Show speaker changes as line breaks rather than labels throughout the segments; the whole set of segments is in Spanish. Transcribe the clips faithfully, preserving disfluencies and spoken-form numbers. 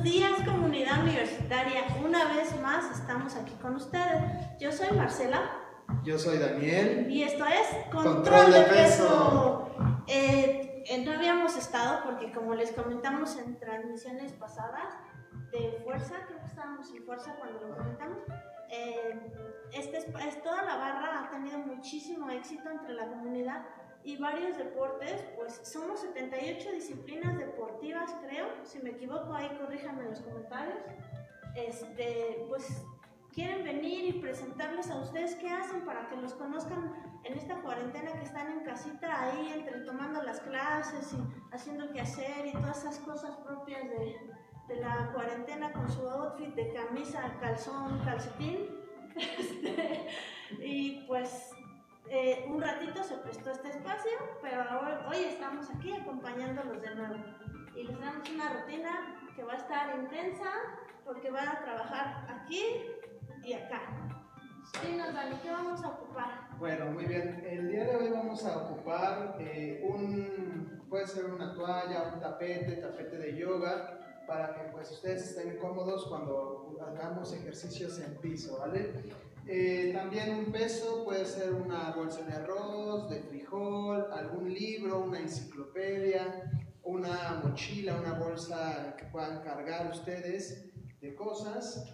días, comunidad universitaria. Una vez más estamos aquí con ustedes. Yo soy Marcela.
Yo soy Daniel.
Y esto es
Control, Control de Peso.
Eh, eh, no habíamos estado porque, como les comentamos en transmisiones pasadas de fuerza, creo que estábamos en fuerza cuando lo comentamos. Eh, este es, es, toda la barra ha tenido muchísimo éxito entre la comunidad y varios deportes, pues somos setenta y ocho disciplinas deportivas, creo. Si me equivoco, ahí corríjanme en los comentarios. Este, pues quieren venir y presentarles a ustedes qué hacen para que los conozcan en esta cuarentena, que están en casita ahí entre tomando las clases y haciendo qué hacer y todas esas cosas propias de, de la cuarentena, con su outfit de camisa, calzón, calcetín. Este, y pues eh, un ratito se prestó este espacio, pero hoy, hoy estamos aquí acompañándolos de nuevo y les damos una rutina que va a estar intensa porque van a trabajar aquí y acá. Dinos, Dani, ¿qué vamos a ocupar?
Bueno, muy bien. El día de hoy vamos a ocupar eh, un, puede ser una toalla, un tapete, tapete de yoga, para que pues ustedes estén cómodos cuando hagamos ejercicios en piso, ¿vale? Eh, también un peso, puede ser una bolsa de arroz, de frijol, algún libro, una enciclopedia, una mochila, una bolsa que puedan cargar ustedes de cosas.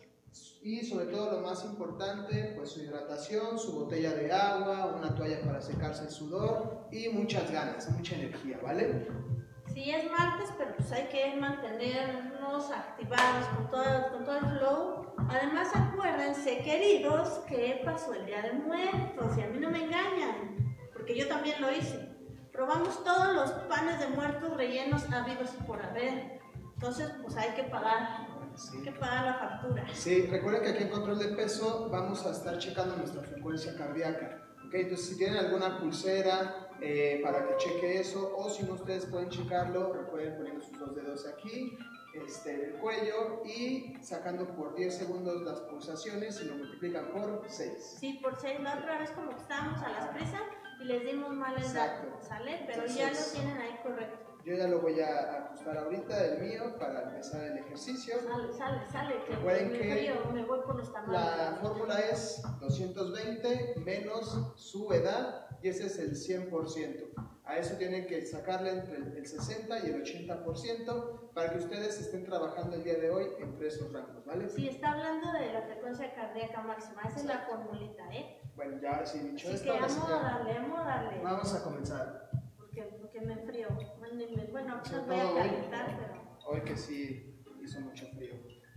Y sobre todo lo más importante, pues su hidratación, su botella de agua, una toalla para secarse el sudor y muchas ganas, mucha energía, ¿vale?
Sí, es martes, pero pues hay que mantenernos activados con todo, con todo el flow. Además, acuérdense, queridos, que pasó el Día de Muertos y a mí no me engañan, porque yo también lo hice. Probamos todos los panes de muertos rellenos habidos y por haber. Entonces, pues hay que pagar. Sí. Hay que pagar la factura.
Sí, recuerden que aquí en Control de Peso vamos a estar checando nuestra frecuencia cardíaca. ¿Okay? Entonces, si tienen alguna pulsera eh, para que cheque eso, o si no, ustedes pueden checarlo, recuerden poniendo sus dos dedos aquí, este, en el cuello, y sacando por diez segundos las pulsaciones y lo multiplican por seis.
Sí, por seis. La otra vez como que estábamos a las prisas y les dimos mal el dato, ¿sale? Pero entonces, ya lo tienen ahí correcto.
Yo ya lo voy a ajustar ahorita, el mío, para empezar el ejercicio.
Sale, sale, sale, que
recuerden
me,
que
frío, me voy por los tamales.
La fórmula es doscientos veinte menos su edad, y ese es el cien por ciento. A eso tienen que sacarle entre el sesenta y el ochenta por ciento para que ustedes estén trabajando el día de hoy entre esos rangos, ¿vale?
Sí, está hablando de la frecuencia cardíaca máxima, esa es la formulita, ¿eh?
Bueno, ya ahora sí dicho
Así
esto,
que vamos a darle, vamos a darle.
Vamos a comenzar.
Porque, porque me enfrío. Bueno, pues no voy a calentar, pero...
Hoy que sí hizo mucho frío.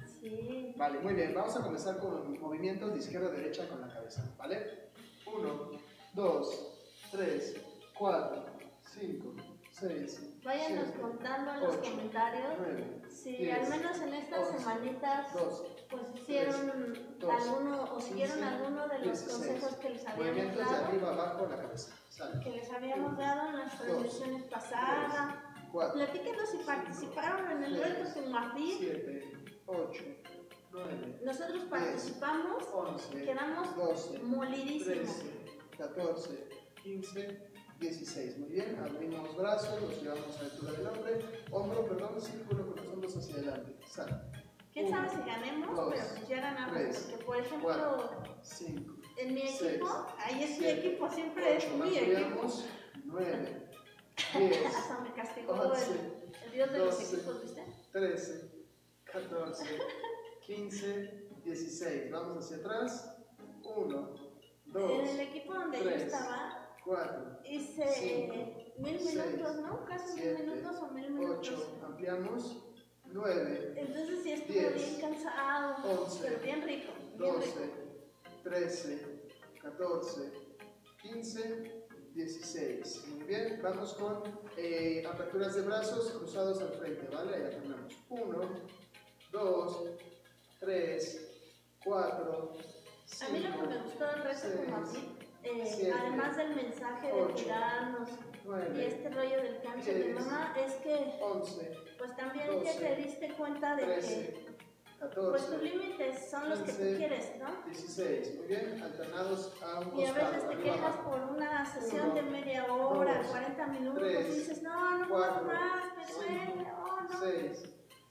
Sí.
Vale, muy bien, vamos a comenzar con movimientos de izquierda a derecha con la cabeza, ¿vale? uno, dos, tres, cuatro, cinco, seis,
Váyanos
siete,
contando en los
ocho,
comentarios
nueve,
si
diez,
al menos en estas
once,
semanitas
doce,
pues hicieron
doce,
alguno o siguieron
quince,
alguno de los
dieciséis.
consejos que les habíamos
Movimientos
dado.
de arriba abajo la cabeza. Sale.
Que les habíamos uno, dado en las transmisiones pasadas. Platíquenos si participaron en el reto sin Martín.
siete, ocho, nueve,
Nosotros participamos
diez, once,
y quedamos
doce,
molidísimos.
trece, catorce, quince, dieciséis. Muy bien, abrimos brazos, los llevamos a la altura del hombro, hombro, perdón, círculo con los hombros hacia adelante. Sale.
¿Quién sabe si ganemos?
Dos,
pero pues ya ganamos.
tres,
porque, por ejemplo,
cuatro, cinco,
en mi
seis,
equipo, ahí es mi
siete,
equipo, siempre
ocho,
es mi equipo.
nueve, diez,
Hasta me castigó
once,
el, el dios de
doce,
los equipos, ¿viste?
trece, catorce, quince, dieciséis. Vamos hacia atrás. uno, dos,
en el equipo donde
tres,
yo estaba,
cuatro,
hice
cinco,
mil
seis,
minutos, ¿no? Casi
siete,
mil minutos o mil minutos.
ocho, ampliamos. nueve,
Entonces sí estuve
diez,
bien cansado,
once,
pero bien rico. Bien
doce,
rico.
trece, catorce, quince, dieciséis. Muy bien, vamos con eh, aperturas de brazos cruzados al frente, ¿vale? Ahí alternamos. uno, dos, tres, cuatro, cinco,
a mí lo que me gustó del reto
seis,
como a mí, eh,
siete,
además del mensaje de
ocho,
cuidarnos
nueve,
y este rollo del cáncer de
diez,
mamá, es que
once,
pues también
doce,
que te diste cuenta de
trece,
que
catorce,
pues tus límites son los que tú
quince,
quieres, ¿no?
dieciséis. Muy bien, alternados a un costado.
Y a veces te
arriba,
quejas
abajo.
por una sesión
Uno,
de media hora,
dos,
cuarenta minutos,
tres,
y dices, no, no
cuatro,
puedo más, me
cinco,
duele, oh, no.
seis,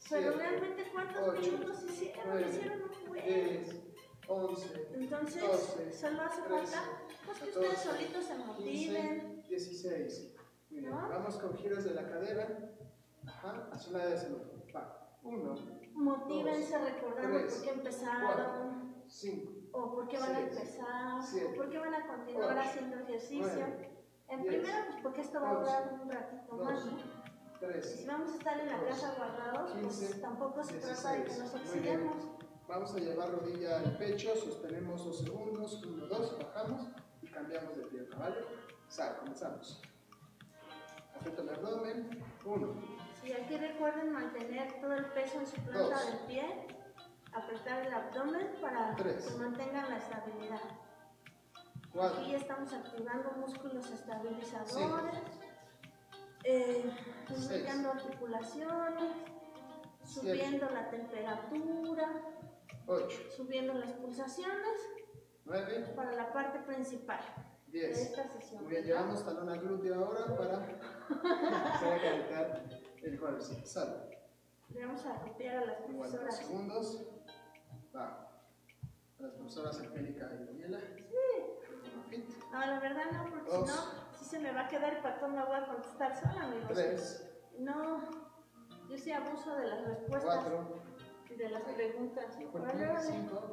Pero
siete,
realmente, ¿cuántos
ocho,
minutos hicieron?
nueve,
Hicieron un buen.
diez, once,
Entonces,
doce,
solo hace
trece,
falta pues, que
catorce,
ustedes solitos se motiven.
quince, dieciséis. Muy bien.
¿No?
Vamos con giros de la cadera. Ajá, hacia un lado y hacia el otro. Va. Uno,
Motívense
dos,
recordando
tres,
por qué empezaron,
cuatro, cinco,
o por qué van a
seis,
empezar,
siete,
o por qué van a continuar
ocho,
haciendo ejercicio.
nueve,
En
diez,
primera, pues porque esto va a durar un ratito más, ¿no?
tres,
Si vamos a estar en la
doce,
casa guardados,
quince,
pues tampoco se trata de que nos
dieciséis.
oxidemos.
Vamos a llevar rodilla al pecho, sostenemos dos segundos, uno, dos, bajamos y cambiamos de pierna, ¿vale? Sal, comenzamos. Aprieto el abdomen, uno.
Sí, aquí recuerden mantener todo el peso en su planta
Dos.
del pie, apretar el abdomen para
Tres.
que mantengan la estabilidad.
Cuatro.
Aquí estamos activando músculos estabilizadores, eh, lubricando articulaciones, subiendo la temperatura,
ocho,
subiendo las pulsaciones
nueve,
para la parte principal de
diez.
esta sesión.
Muy bien, llevamos talón al glúteo ahora para empezar a calentar el cuádriceps. Sal.
Le vamos a copiar a las
Igual dos
profesoras.
segundos. Va. A las profesoras Angélica y Daniela.
Sí. No, la verdad no, porque
Dos.
si no, sí se me va a quedar el patrón, me voy a contestar sola, amigos.
Tres,
No, yo sí abuso de las respuestas
cuatro,
y de las preguntas.
mejor
Órale,
que
órale.
cinco,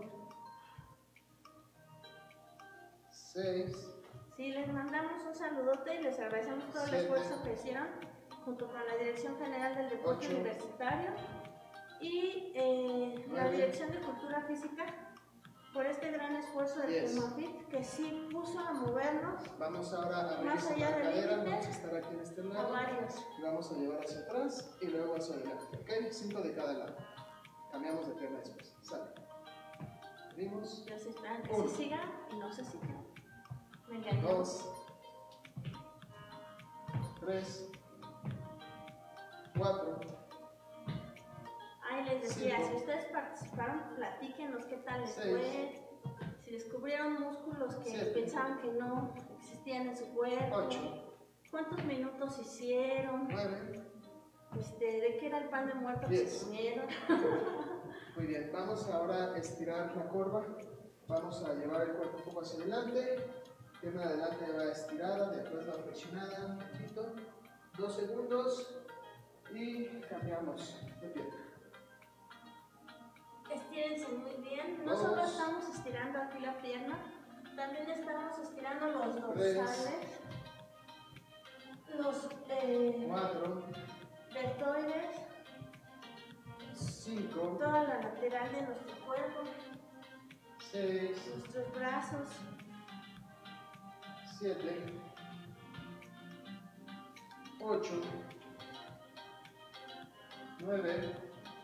seis,
Sí, les mandamos un saludote y les agradecemos todo el
Siete.
esfuerzo que hicieron junto con la Dirección General del Deporte
Ocho.
Universitario y eh, la
Nueve.
Dirección de Cultura Física por este gran esfuerzo del
Diez.
Pumafit que sí puso a movernos
vamos ahora a abrir
Más
esta
allá del
cadera,
límite,
vamos a estar aquí en este
a
lado
varios.
y vamos a llevar hacia atrás y luego hacia adelante, ¿ok? Cinco de cada lado. Cambiamos de pierna después. Sale. Abrimos.
Ellos esperan que
Uno.
se siga y no se siga. Me engañó.
Dos, tres, cuatro,
Ay, les decía,
Cinco.
si ustedes participaron, platíquenos qué tal les
Seis.
fue. Si descubrieron músculos que
Siete.
pensaban que no existían en su cuerpo.
ocho,
¿Cuántos minutos hicieron?
nueve.
Este, ¿de qué era el pan de muerto que
Diez.
se comieron?
Muy bien, vamos ahora a estirar la corva. Vamos a llevar el cuerpo un poco hacia adelante. Pierna de adelante va estirada, de atrás va flexionada. Un poquito. Dos segundos y cambiamos de pierna.
Estírense muy bien. No
Dos.
solo estamos estirando aquí la pierna, también estamos estirando los
Tres.
dorsales, los eh,
Cuatro,
deltoides,
cinco,
toda la lateral de nuestro cuerpo,
seis,
nuestros brazos,
siete, ocho, nueve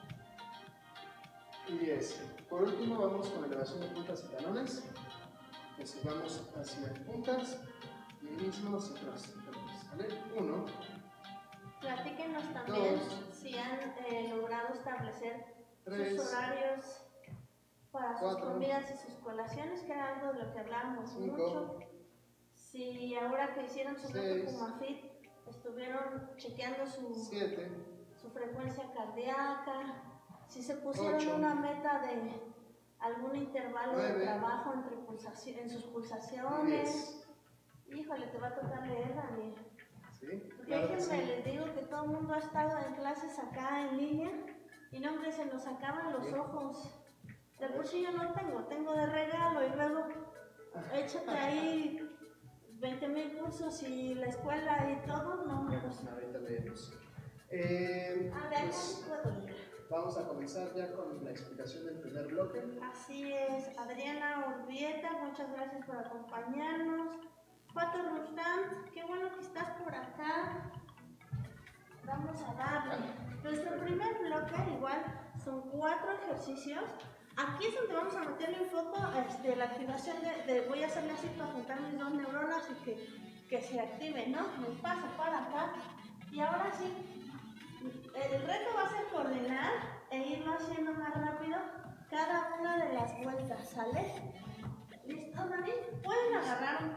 y diez. Por último vamos con elevación de puntas y talones. Entonces vamos hacia puntas y mismo hacia atrás. ¿Vale? Uno,
platíquenos también
Dos.
si han eh, logrado establecer
tres,
sus horarios para sus
cuatro,
comidas y sus colaciones, que era algo de lo que hablábamos
cinco,
mucho. Si ahora que hicieron su
seis,
reto Pumafit estuvieron chequeando su,
siete,
su frecuencia cardíaca, si se pusieron
Ocho.
una meta de algún intervalo de
Nueve.
trabajo entre pulsaci- en sus
y
pulsaciones.
diez.
Híjole, te va a tocar leer, Dani.
¿Sí?
Porque
Claro que
déjenme,
sí.
les digo que todo el mundo ha estado en clases acá en línea y no, hombre, se nos acaban los
Sí.
ojos. De por sí yo no tengo, tengo de regalo y luego échate ahí veinte mil cursos y la escuela y todo, no, hombre, no sé.
Ahorita leemos. Eh,
A ver,
pues,
¿cómo puedo leer?
vamos a comenzar ya con la explicación del primer bloque.
Así es, Adriana Urbieta, muchas gracias por acompañarnos. Pato Rustam, qué bueno que estás por acá. Vamos a darle. Nuestro primer bloque, igual, son cuatro ejercicios. Aquí es donde vamos a meterle en foco este, la activación de, de, voy a hacerle así para juntar mis dos neuronas y que, que se active, ¿no? Me paso para acá. Y ahora sí, el reto va a ser coordinar e irlo haciendo más rápido cada una de las vueltas, ¿sale? ¿Listo, David? Pueden agarrar un peso, sus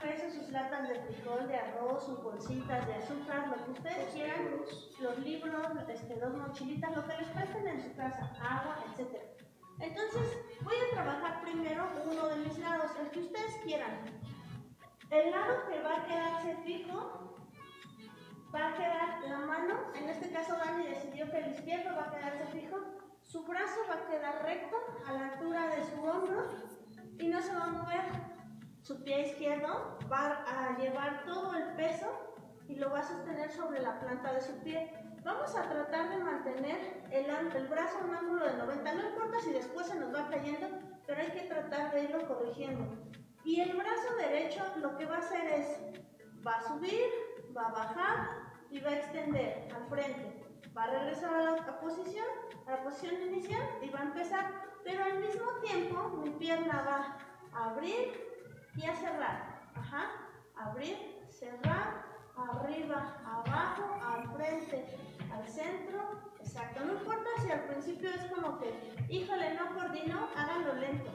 latas de frijol, de arroz, sus bolsitas de azúcar, lo que ustedes quieran, los libros, este, dos mochilitas, lo que les presten en su casa, agua, etcétera. Entonces, voy a trabajar primero uno de mis lados, el que ustedes quieran. El lado que va a quedarse fijo, va a quedar la mano, en este caso Dani decidió que el izquierdo va a quedarse fijo, su brazo va a quedar recto a la altura de su hombro y no se va a mover. Su pie izquierdo va a llevar todo el peso y lo va a sostener sobre la planta de su pie. Vamos a tratar de mantener el, el brazo a un ángulo de noventa, no importa si después se nos va cayendo, pero hay que tratar de irlo corrigiendo. Y el brazo derecho lo que va a hacer es, va a subir, va a bajar y va a extender al frente. Va a regresar a la posición, a la posición inicial y va a empezar, pero al mismo tiempo mi pierna va a abrir y a cerrar. Ajá, abrir, cerrar, arriba, abajo, al frente, al centro. Exacto, no importa si al principio es como que, híjole, no coordino, háganlo lento.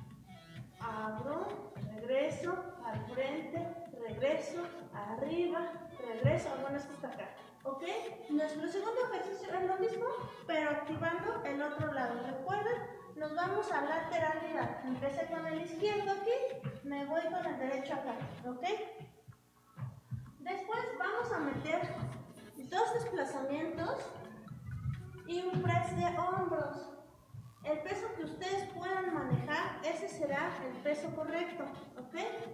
Abro, regreso, al frente, regreso, arriba, regreso. Bueno, esto está acá. ¿Ok? Nuestro segundo ejercicio es lo mismo, pero activando el otro lado. Recuerden, nos vamos a lateralidad. Empecé con el izquierdo aquí, me voy con el derecho acá. ¿Ok? Después vamos a meter dos desplazamientos y un press de hombros. El peso que ustedes puedan manejar, ese será el peso correcto. ¿Ok?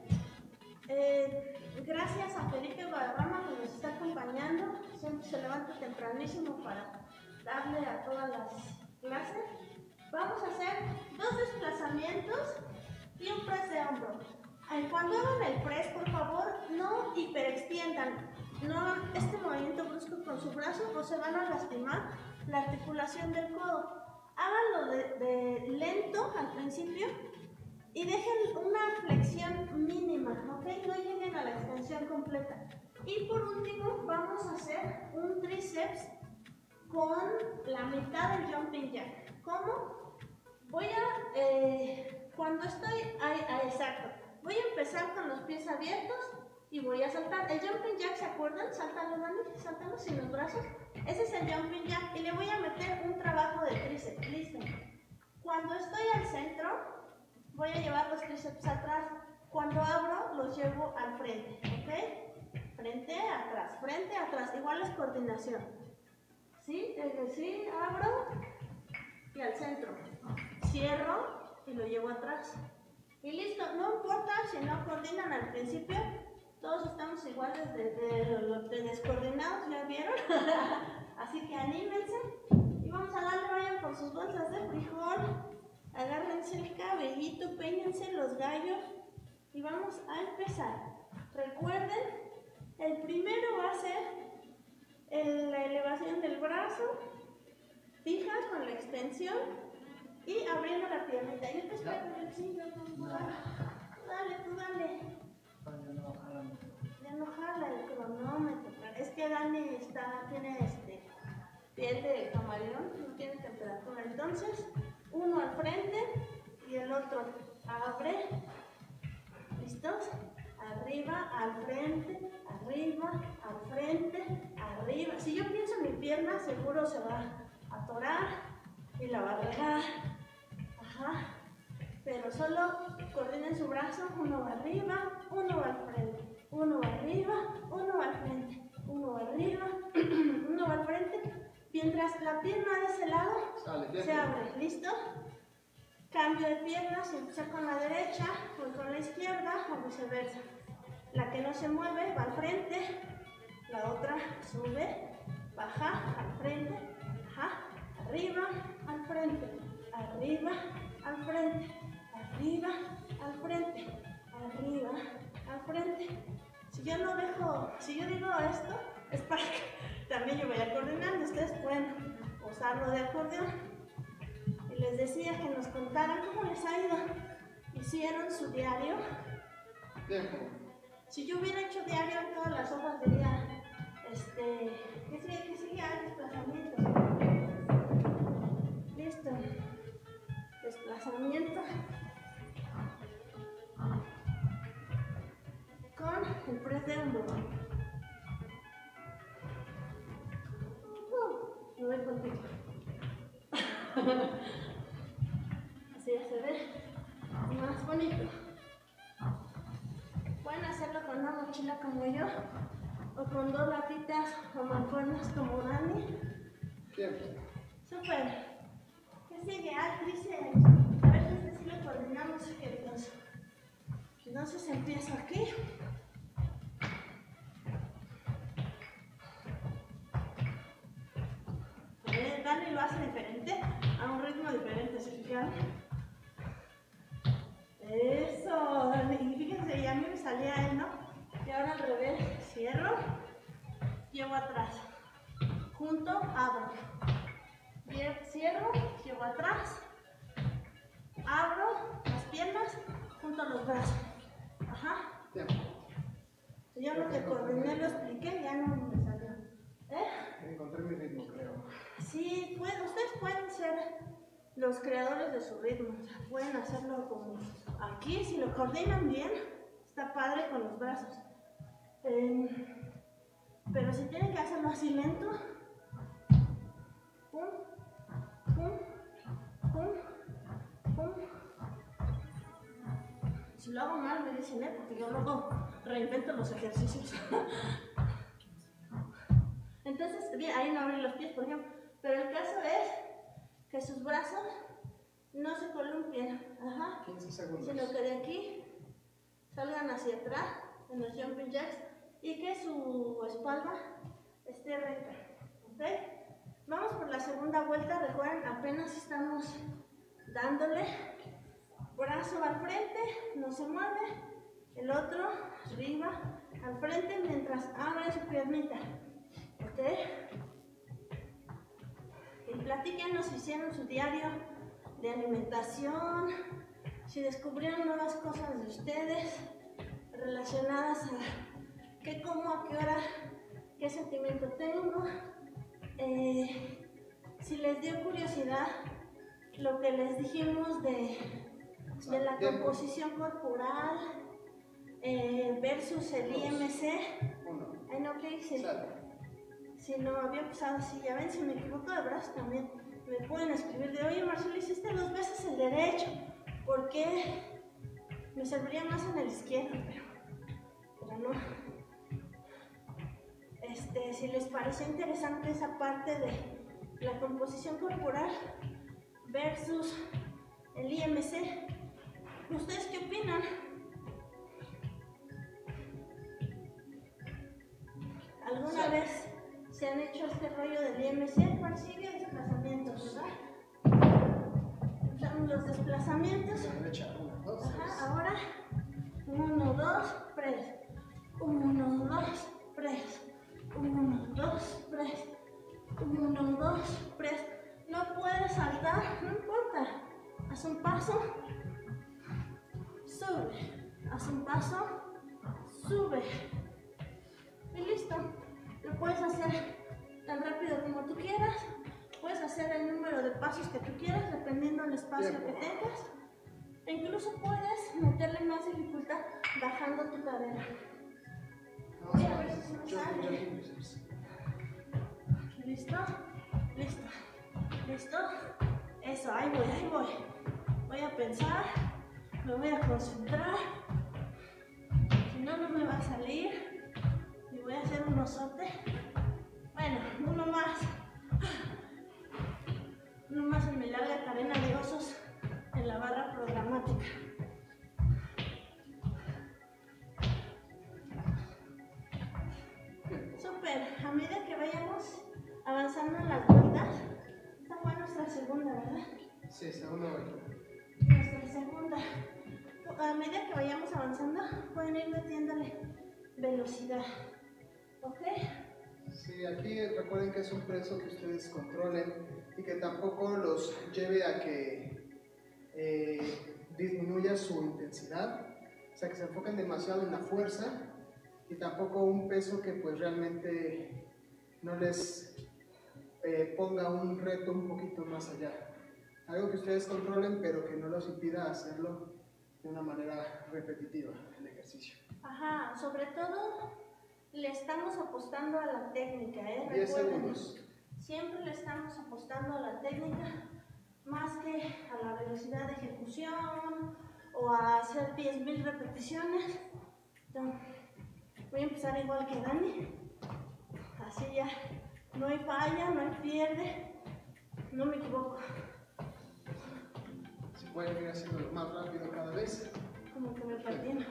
Eh, gracias a Felipe Guadarrama que nos está acompañando, siempre se levanta tempranísimo para darle a todas las clases. Vamos a hacer dos desplazamientos y un press de hombro. Cuando hagan el press, por favor, no hiperextiendan, no hagan este movimiento brusco con su brazo o se van a lastimar la articulación del codo. Háganlo de, de lento al principio y dejen una flexión mínima, ¿ok? No lleguen a la extensión completa. Y por último, vamos a hacer un tríceps con la mitad del jumping jack. ¿Cómo? Voy a, eh, cuando estoy, ahí, ahí, exacto, voy a empezar con los pies abiertos y voy a saltar. El jumping jack, ¿se acuerdan? Sáltalo, Dani, sáltalo sin los brazos. Ese es el jumping jack y le voy a meter un trabajo de tríceps. Listo. Cuando estoy al centro, voy a llevar los tríceps atrás. Cuando abro, los llevo al frente, ¿ok? Frente, atrás, frente, atrás. Igual es coordinación. ¿Sí? Desde sí, abro y al centro. Cierro y lo llevo atrás. Y listo. No importa si no coordinan al principio. Todos estamos iguales de, de, de, de descoordinados, ¿ya vieron? Así que anímense. Y vamos a darle, vayan por sus bolsas de frijol. Agárrense el cabellito, peínense los gallos y vamos a empezar. Recuerden, el primero va a ser el, la elevación del brazo, fija con la extensión y abriendo la piernita. Yo te espero, yo sí, yo no, dale, tú dale. Ya no jala el cronómetro. Es que Dani está, tiene este, piel de camaleón, no tiene temperatura. Entonces, uno al frente y el otro abre. ¿Listos? Arriba, al frente, arriba, al frente, arriba. Si yo pienso en mi pierna, seguro se va a atorar y la va a regar. Ajá. Pero solo coordinen su brazo. Uno va arriba, uno va al frente. Uno va arriba, uno va al frente. Uno va arriba, uno va al frente. Mientras la pierna de ese lado Sale, se abre, ¿listo? Cambio de pierna, si empieza con la derecha, voy con la izquierda o viceversa. La que no se mueve va al frente, la otra sube, baja, al frente, baja, arriba, al frente, arriba, al frente, arriba, al frente, arriba, al frente. Si yo no dejo, si yo digo esto, es para que también yo vaya coordinando. Ustedes pueden usarlo de acordeón. Y les decía que nos contaran cómo les ha ido. ¿Hicieron su diario?
Tiempo.
Si yo hubiera hecho diario en todas las hojas, diría, este, ¿qué sigue? ¿Qué sigue? Hay desplazamientos. Listo. Desplazamiento. Con el press de hombro. Uh, me voy contigo. Así ya se ve más bonito. Pueden hacerlo con una mochila como yo, o con dos latitas o mancuernas como Dani.
Bien.
Súper. ¿Qué sigue? Ah, dice, a ver si este sí lo coordinamos, queridos. Entonces empiezo aquí. Eh, Dani lo hace diferente, a un ritmo diferente, ¿se fijan? Eso, Dani. Y fíjense, y a mí me salía él, ¿no? Y ahora al revés, cierro, llevo atrás, junto, abro. Cierro, llevo atrás, abro las piernas, junto los brazos. Ajá.
Bien.
Yo lo que coordiné lo expliqué, ya no me salió. ¿Eh?
Encontré mi ritmo, creo.
Sí, pueden, ustedes pueden ser los creadores de su ritmo. O sea, pueden hacerlo como aquí, si lo coordinan bien, está padre con los brazos. Eh, pero si tienen que hacerlo así lento, pum, pum, pum, pum. Si lo hago mal me dicen, ¿eh? Porque yo luego reinvento los ejercicios. Entonces, bien, ahí no abren los pies, por ejemplo. Pero el caso es que sus brazos no se columpien. Ajá.
quince segundos.
Sino que de aquí salgan hacia atrás en los jumping jacks y que su espalda esté recta. ¿Ok? Vamos por la segunda vuelta. Recuerden, apenas estamos dándole. Brazo al frente, no se mueve. El otro arriba, al frente, mientras abre su piernita. ¿Ok? Y platíquenos si hicieron su diario de alimentación, si descubrieron nuevas cosas de ustedes relacionadas a qué como, a qué hora, qué sentimiento tengo. Eh, si les dio curiosidad lo que les dijimos de, de la composición corporal eh, versus el I M C. Ay, no, ¿qué hice? Si no había pasado así, ya ven, si me equivoco de brazo también me pueden escribir de, oye Marcelo, hiciste dos veces el derecho, ¿por qué? Me serviría más en el izquierdo, pero, pero no. Este, si les pareció interesante esa parte de la composición corporal versus el I M C, ¿ustedes qué opinan? ¿Alguna vez se han hecho este rollo del I M C? ¿Cuál sigue? Desplazamientos, ¿verdad? Están los desplazamientos. Ajá, ahora uno, dos, press. uno, dos, press. uno, dos, press. uno, dos, press. No puedes saltar, no importa. Haz un paso, sube. Haz un paso, sube. Y listo. Lo puedes hacer tan rápido como tú quieras. Puedes hacer el número de pasos que tú quieras, dependiendo del espacio que tengas. E incluso puedes meterle más dificultad bajando tu cadera. Voy a ver si se me sale. ¿Listo? ¿Listo? ¿Listo? Eso, ahí voy, ahí voy. Voy a pensar, me voy a concentrar. Si no, no me va a salir. Y voy a hacer un osote. Bueno, uno más. Uno más en mi larga cadena de osos en la barra programática. Súper. A medida que vayamos avanzando en las vueltas, esta fue nuestra segunda, ¿verdad?
Sí, segunda vuelta.
Nuestra segunda. A medida que vayamos avanzando, pueden ir metiéndole velocidad. ¿Ok?
Sí, aquí recuerden que es un peso que ustedes controlen y que tampoco los lleve a que eh, disminuya su intensidad, o sea, que se enfoquen demasiado en la fuerza, y tampoco un peso que pues realmente no les eh, ponga un reto un poquito más allá. Algo que ustedes controlen pero que no los impida hacerlo de una manera repetitiva el ejercicio.
Ajá, sobre todo le estamos apostando a la técnica, ¿eh?
diez
Recuerden,
segundos.
siempre le estamos apostando a la técnica más que a la velocidad de ejecución o a hacer diez mil repeticiones. Entonces, voy a empezar igual que Dani, así ya no hay falla, no hay pierde, no me equivoco.
Si pueden ir haciéndolo más rápido cada vez.
Como que me patino.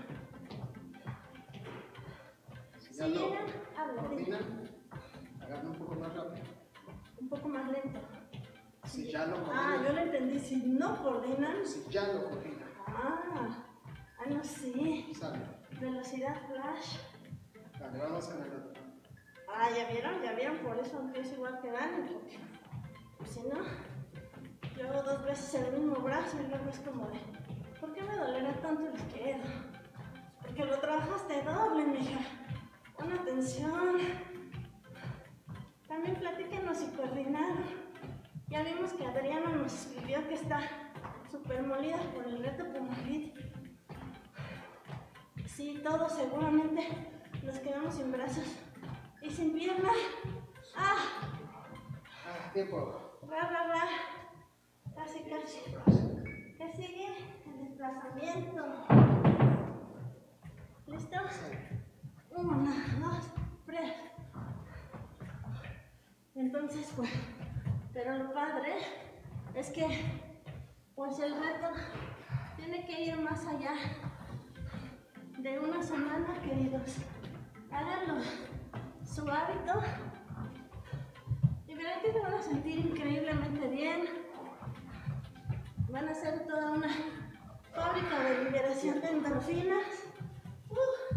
Si ya
Si
lo
llegan, habla.
coordinan, hagan un poco más rápido.
Un poco más lento.
Si ya lo
Ah,
coordinan.
yo lo entendí, si no coordinan.
Si ya lo coordinan.
Ah, ah, no sé.
Sale.
Velocidad flash.
Dale, vamos con el otro.
Ah, ya vieron, ya vieron, por eso empiezo igual que Dani, porque pues, si no, yo hago dos veces el mismo brazo y luego es como de, ¿por qué me dolerá tanto el izquierdo? Porque lo trabajaste doble, mija. Pon atención. También platíquenos y coordinaron. Ya vimos que Adriana nos escribió que está súper molida por el reto Pumafit. Sí, todos seguramente nos quedamos sin brazos y sin pierna. ¡Ah!
Ah, tiempo.
Ra, ra, ra. Casi, casi. ¿Qué sigue? El desplazamiento. ¿Listos? Una, dos, tres. Entonces, pues, pero lo padre es que, pues el reto tiene que ir más allá de una semana, queridos. Háganlo su hábito y verán que se van a sentir increíblemente bien. Van a ser toda una fábrica de liberación de endorfinas. Uh.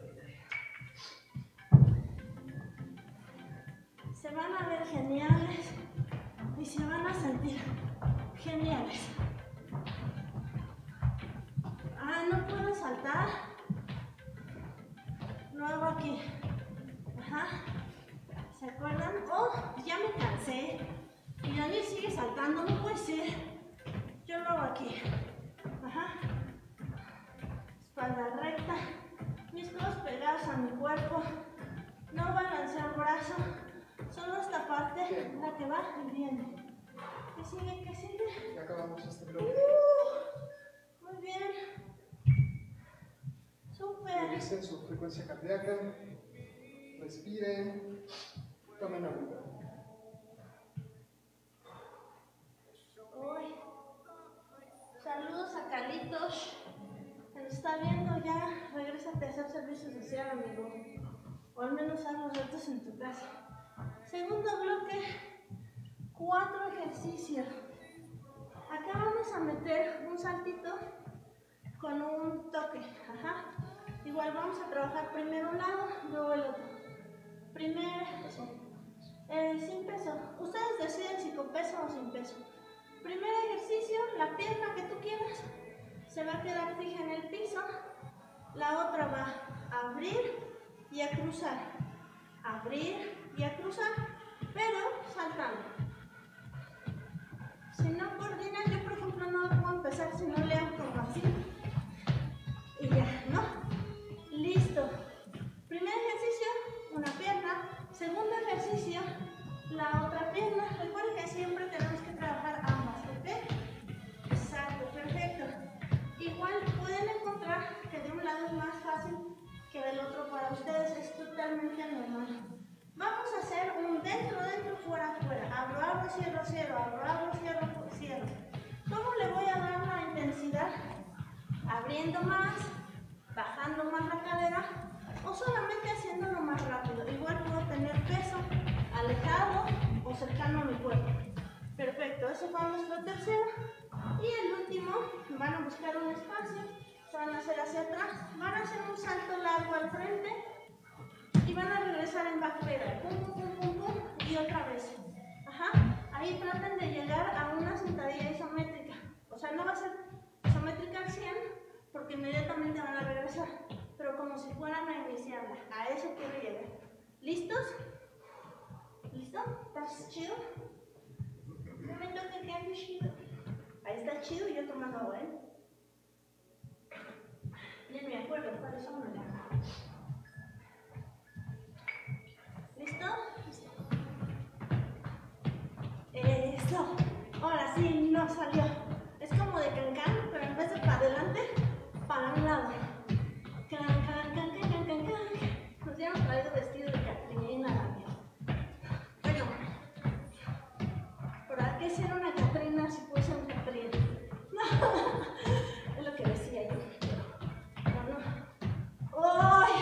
Se van a ver geniales y se van a sentir geniales. Ah, no puedo saltar. Lo hago aquí. Ajá. ¿Se acuerdan? Oh, ya me cansé. Y Daniel sigue saltando, no puede ser. Yo lo hago aquí. Ajá. Espalda recta. Mis codos pegados a mi cuerpo. No balanceo el brazo. Solo esta parte, la que va y viene. ¿Qué sigue? ¿Qué sigue?
Ya acabamos este bloque.
Uh, muy bien. Súper.
Revisen su frecuencia cardíaca. Respiren. Tomen agua.
Uy. Saludos a Carlitos. Se nos está viendo ya. Regrésate a hacer servicio social, amigo. O al menos haz los retos en tu casa. Segundo bloque. Cuatro ejercicios. Acá vamos a meter un saltito con un toque. Ajá. Igual vamos a trabajar primero un lado, luego el otro. Primer, eh, sin peso. Ustedes deciden si con peso o sin peso. Primer ejercicio, la pierna que tú quieras se va a quedar fija en el piso. La otra va a abrir y a cruzar. Abrir y a cruzar, pero saltando. Si no coordinan, yo por ejemplo no puedo empezar si no le hago como así. Y ya, ¿no? Listo. Primer ejercicio, una pierna. Segundo ejercicio, la otra pierna. Recuerden que siempre tenemos que trabajar ambas, ¿ok? Exacto, perfecto. Igual pueden encontrar que de un lado es más fácil que del otro para ustedes, es totalmente normal. Vamos a hacer un dentro, dentro, fuera, fuera. Abro, abro, cierro, cierro, abro, abro, cierro, cierro. ¿Cómo le voy a dar la intensidad? Abriendo más, bajando más la cadera o solamente haciéndolo más rápido. Igual puedo tener peso alejado o cercano a mi cuerpo. Perfecto, ese fue nuestro tercero. Y el último, van a buscar un espacio, se van a hacer hacia atrás, van a hacer un salto largo al frente y van a regresar en back pedal, pum, pum, pum, pum, pum, y otra vez. Ajá, ahí traten de llegar a una sentadilla isométrica. O sea, no va a ser isométrica al cien, porque inmediatamente van a regresar, pero como si fueran a iniciarla. A eso quiero llegar. ¿Listos? ¿Listo? ¿Estás chido? Un momento que quede chido. Ahí está chido y yo tomando agua, ¿eh? eso no le hago. ¿Listo? Listo. Eso. Ahora sí, no salió. Es como de cancán, pero en vez de para adelante, para un lado. Can, can, can, can, can, can, can. Nos hubieran traído vestido de Catrina, Daniel. Bueno, ¿para qué ser una Catrina si puede ser un Catrina? No, es lo que decía yo. No, no. ¡Ay!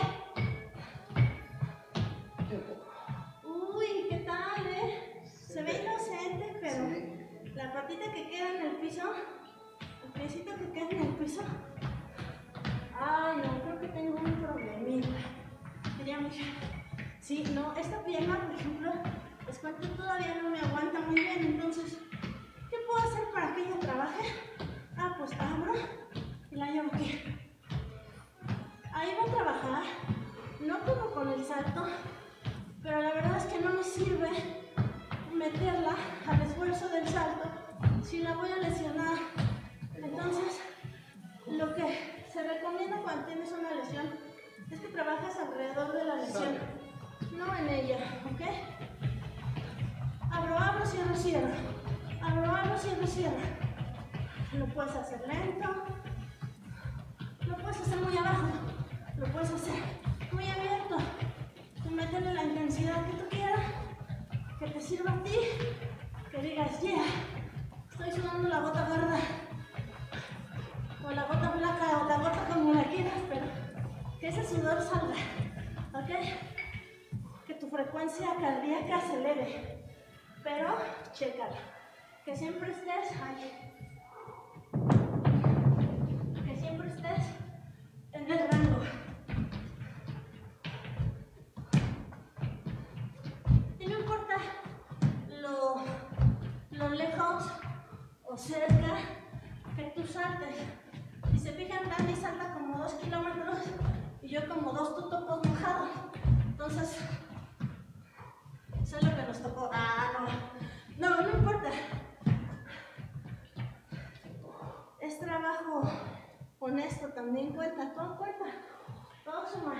Uy, ¿qué tal, eh? Se ve inocente, pero sí. La patita que queda en el piso, el piecito que queda en el piso. Ay, no, creo que tengo un problemita. Ya, mira. Sí, no, esta pierna, por ejemplo, les cuento, todavía no me aguanta muy bien, entonces, ¿qué puedo hacer para que ella trabaje? Ah, pues abro y la llevo aquí. Ahí va a trabajar, no como con el salto, pero la verdad es que no me sirve meterla al esfuerzo del salto si la voy a lesionar. Entonces, lo que se recomienda cuando tienes una lesión es que trabajes alrededor de la lesión, no en ella, ¿ok? Abro, abro, cierro, cierro. Abro, abro, cierro, cierro. Lo puedes hacer lento, lo puedes hacer muy abajo, lo puedes hacer muy abierto. Tú métele la intensidad que tú quieras, que te sirva a ti, que digas, yeah, estoy sudando la gota gorda, o la gota blanca, o la gota como la quieras, pero que ese sudor salga, ¿ok? Que tu frecuencia cardíaca se eleve, pero chécala, que siempre estés ahí. Que siempre estés en el rango. Y no importa lo, lo lejos o cerca que tú saltes. Si se fijan, Dani salta como dos kilómetros y yo como dos tutopos mojados. Entonces, eso es lo que nos tocó. Ah, no. No, no importa. Es trabajo honesto, también cuenta, todo cuenta, todo suma.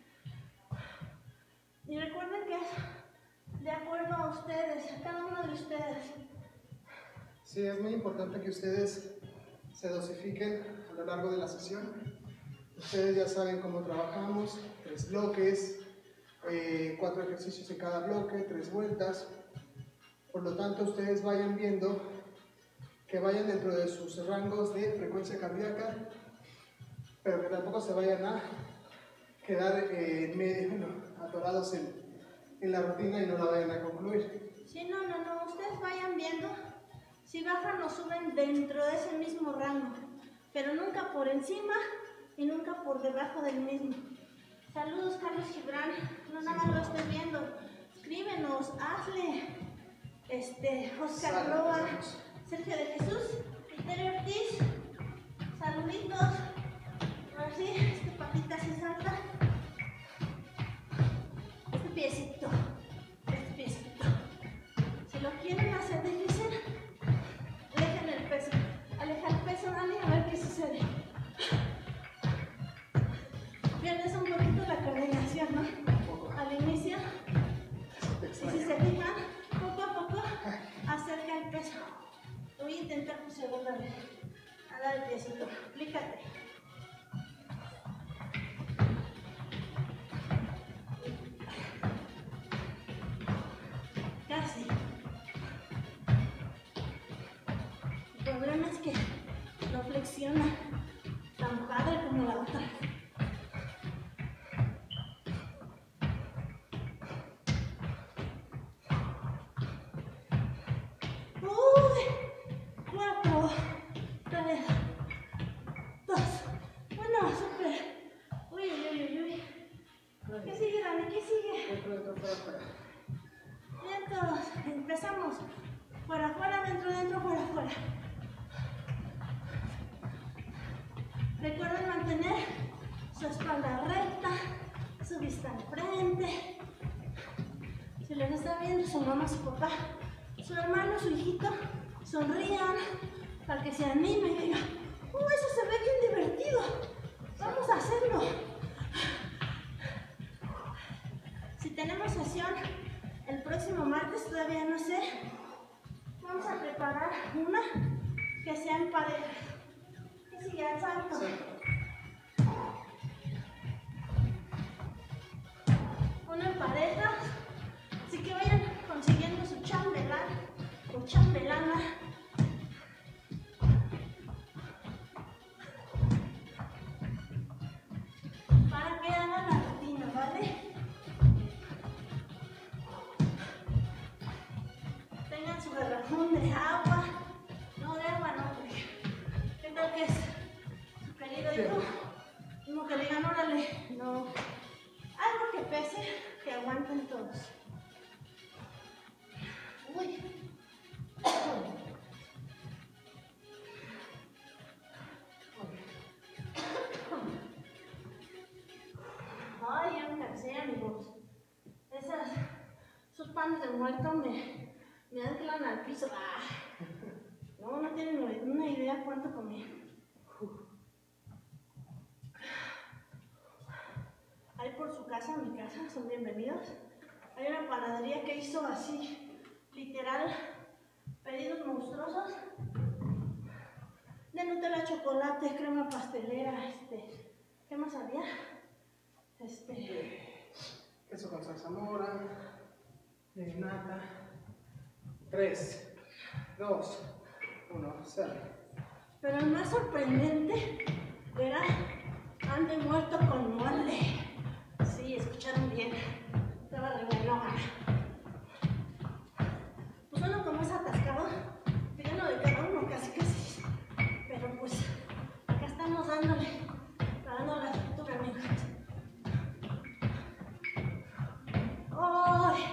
Y recuerden que es de acuerdo a ustedes, a cada uno de ustedes.
Sí, es muy importante que ustedes se dosifiquen a lo largo de la sesión. Ustedes ya saben cómo trabajamos, tres bloques, eh, cuatro ejercicios en cada bloque, tres vueltas. Por lo tanto, ustedes vayan viendo que vayan dentro de sus rangos de frecuencia cardíaca, pero que tampoco se vayan a quedar eh, en medio, bueno, atorados en, en la rutina y no la vayan a concluir.
Sí, no, no, no, ustedes vayan viendo si bajan o suben dentro de ese mismo rango, pero nunca por encima y nunca por debajo del mismo. Saludos, Carlos Gibran, no nada más lo estés viendo, escríbenos, hazle, este, Oscar Roa, Sergio de Jesús, Viterio Ortiz, saluditos. Ahora sí, este patita se salta. Este piecito, este piecito. Si lo quieren hacer difícil, alejen el peso. Aleja el peso, Dani, a ver qué sucede. Pierdes un poquito la coordinación, ¿no? Al inicio. Y si se fijan, poco a poco, acerca el peso. Voy a intentar por segunda vez. A dar el piecito. Aplícate. Casi. El problema es que no flexiona tan padre como la otra. Cuatro, tres, dos. Bueno, súper. Uy, uy, uy, uy. ¿Qué sigue, Dani? ¿Qué sigue? Bien, todos. Empezamos. Fuera, fuera, dentro, dentro, fuera, fuera. Recuerden mantener su espalda recta, su vista al frente. Si les está viendo su mamá, su papá, su hermano, su hijito, sonrían para que se anime y digan, ¡uh, eso se ve bien divertido! ¡Vamos a hacerlo! chambelana. Para que hagan la rutina, ¿vale? Tengan su garrafón de agua. No, de agua no, porque ¿qué tal que es su querido hijo? Como que le digan, órale, no. Algo que pese, que aguanten todos. Uy. Ay, ya me cansé, amigos. Esas, esos panes de muerto me, me anclan al piso. Ah. No, no tienen una idea cuánto comí. Ahí por su casa, mi casa, son bienvenidos. Hay una panadería que hizo así, literal, pedidos monstruosos de Nutella, chocolate, crema pastelera, este, ¿qué más había? Este,
queso con zarzamora, de nata. tres, dos, uno, cero.
Pero el más sorprendente era pan de muerto con mole. Sí, escucharon bien. Estaba re bueno. Pues uno como es atascado, pidiendo de cada uno casi casi. Pero pues acá estamos dándole, dando la factura, amigos. ¡Ay!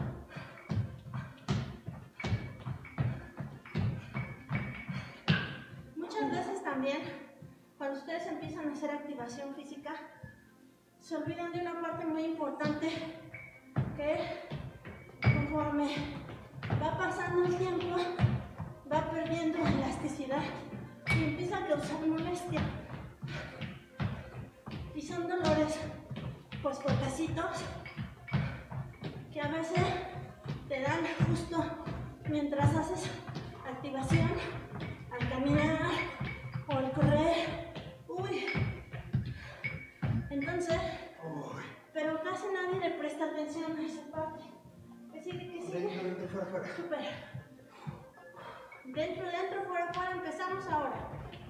Muchas veces también, cuando ustedes empiezan a hacer activación física, se olvidan de una parte muy importante, que conforme va pasando el tiempo, va perdiendo elasticidad y empieza a causar molestia. Y son dolores, pues fuertecitos, que a veces te dan justo mientras haces activación, al caminar o al correr. Uy. Entonces, pero casi nadie le presta atención a esa parte. ¿Qué sigue? ¿Qué sigue?
Dentro, dentro, fuera, fuera.
Súper. Dentro, dentro, fuera, fuera. Empezamos ahora.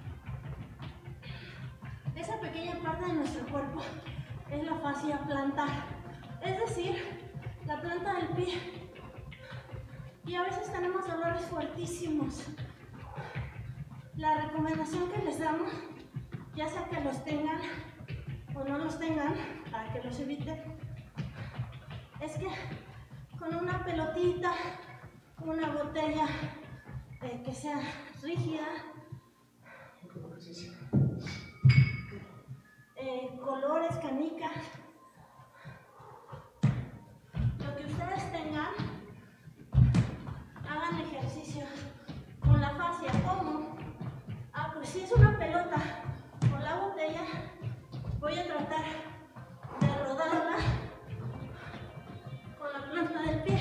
Esa pequeña parte de nuestro cuerpo es la fascia plantar. Es decir, la planta del pie. Y a veces tenemos dolores fuertísimos. La recomendación que les damos, ya sea que los tengan o no los tengan, para que los eviten, es que con una pelotita, una botella eh, que sea rígida, eh, colores, canicas, lo que ustedes tengan, hagan ejercicios con la fascia. ¿Cómo? Ah, pues si es una pelota con la botella, voy a tratar de rodarla con la planta del pie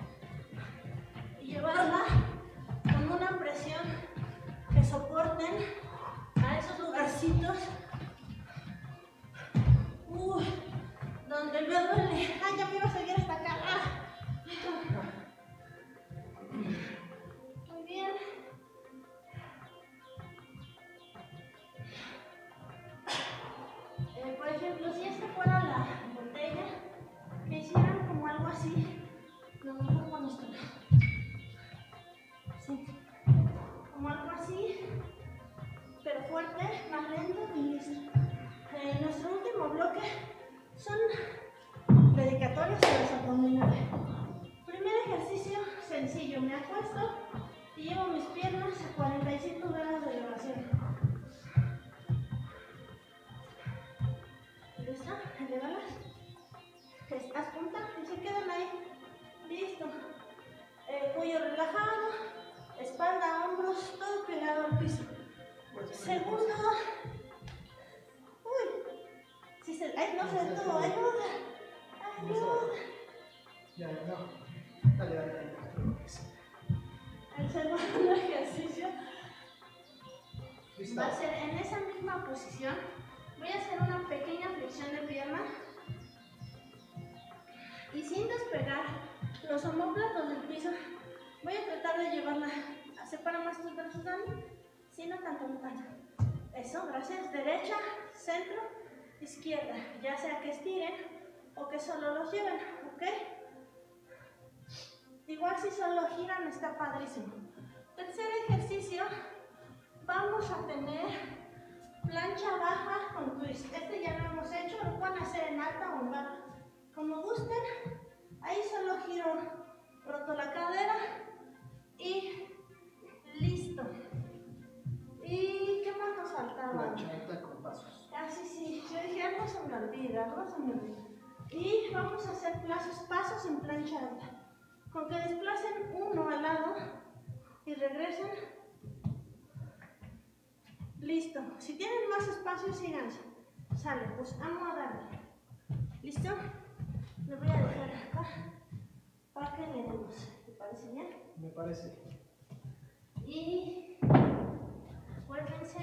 y llevarla con una presión que soporten a esos lugarcitos uh, donde me duele. Ah, ya me iba a seguir hasta acá. Ah. Muy bien. Eh, por ejemplo, si esta fuera la botella, que hicieran como algo así, no mejor con esto. Sí. Como algo así, pero fuerte, más lento y listo. Eh, nuestro último bloque son dedicatorias a los abdominales. Primer ejercicio sencillo, me acuesto y llevo mis piernas a cuarenta y cinco grados de elevación. ¿Listo? Elévalas. Haz punta y se quedan ahí. Listo. Eh, cuello relajado, espalda, hombros, todo pegado al piso. Segundo. Uy. Si se, ay, no se detuvo. Ayuda. Ayuda.
Ya, no. Dale, dale, dale.
El segundo ejercicio
¿Listo?
va a ser en esa misma posición. Voy a hacer una pequeña flexión de pierna y sin despegar los omóplatos del piso, voy a tratar tratar de llevarla, separa más tus brazos, Dani, sí, no tanto, no tanto. Eso, gracias. Derecha, centro, izquierda, ya sea que estiren o que solo los lleven, ¿ok? Igual si solo giran está padrísimo. Tercer ejercicio, vamos a tener plancha baja con twist. Este ya lo hemos hecho, lo pueden hacer en alta o en baja, como gusten. Ahí solo giro, roto la cadera y listo. ¿Y qué más nos faltaba?
Plancha con pasos.
Ah, sí, sí, yo dije algo se me olvida, algo se me olvida. Y vamos a hacer pasos, pasos en plancha alta. Con que desplacen uno al lado y regresen. Listo. Si tienen más espacio, síganse. Sale, pues vamos a darle. ¿Listo? Lo voy a dejar acá para que le demos. ¿Te parece bien?
Me parece.
Y vuélvense.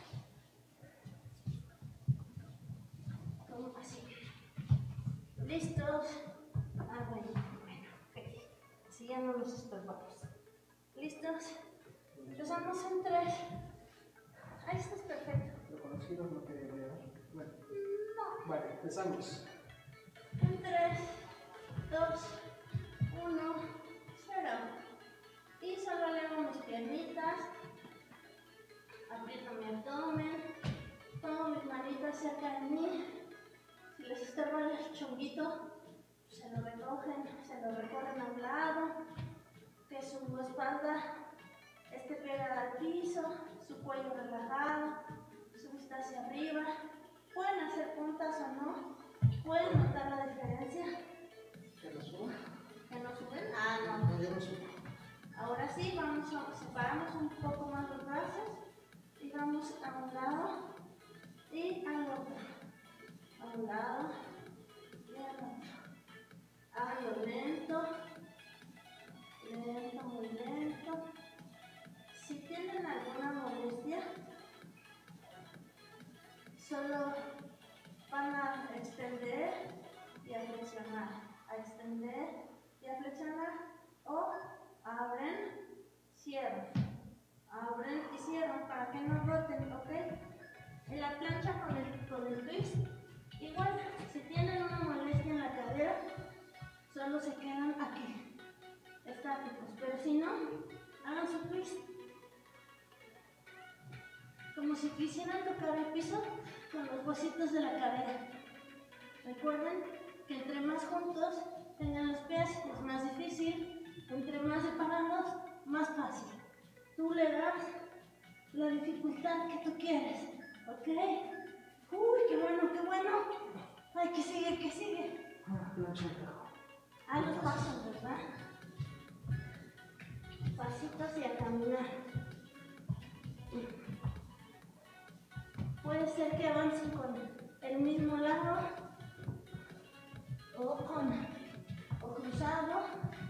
Como así. ¿Listos? Ah, bueno, bueno, ok. Así ya no los estorbamos. ¿Listos? Empezamos en tres. Ahí estás perfecto.
Pero con los giros no quería ver. Bueno.
No.
Vale, empezamos.
En tres, dos, uno, cero. Y solo elevo mis piernitas. Aprieto mi abdomen. Pongo mis manitas cerca de mí. Si les estorba el chonguito, se lo recogen, se lo recorren a un lado. Que su espalda esté pegada al piso, su cuello relajado, su vista hacia arriba. Pueden hacer puntas o no, pueden notar la diferencia.
¿Que lo subo?
¿Que no suben? Ah, no.
No, yo lo subo.
Ahora sí, vamos a, separamos un poco más los brazos y vamos a un lado y al otro. A un lado y al otro. Háganlo lento, lento, muy lento. Si tienen alguna molestia, solo van a extender y a flexionar, a extender y a flexionar, o abren, cierran, abren y cierran para que no roten, ¿ok? En la plancha con el, con el twist, igual, si tienen una molestia en la cadera, solo se quedan aquí, estáticos, pero si no, hagan su twist. Como si quisieran tocar el piso con los huesitos de la cadera. Recuerden que entre más juntos tengan los pies es más difícil, entre más separados, más fácil. Tú le das la dificultad que tú quieres, ¿ok? Uy, qué bueno, qué bueno. Ay, que sigue, que sigue.
Ah, plancha abajo.
A los pasos, ¿verdad? Pasitos y a caminar. Puede ser que avancen con el mismo lado o con o cruzado.